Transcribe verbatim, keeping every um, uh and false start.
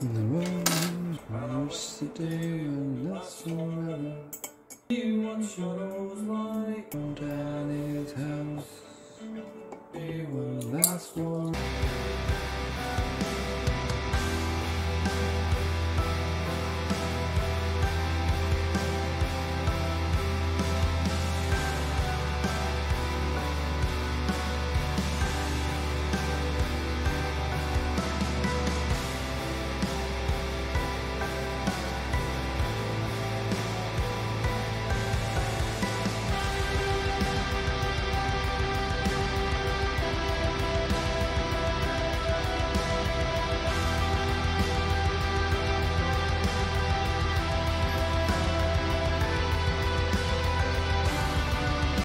The world promised the day will last forever. You want shadows like Daddy's house. It will last forever.